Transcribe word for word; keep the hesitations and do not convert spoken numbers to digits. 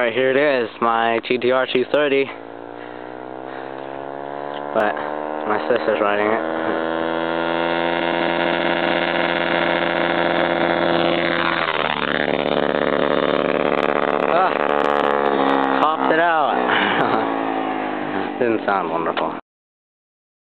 Alright, here it is, my T T R two thirty. But my sister's riding it. Ah, popped it out. Didn't sound wonderful.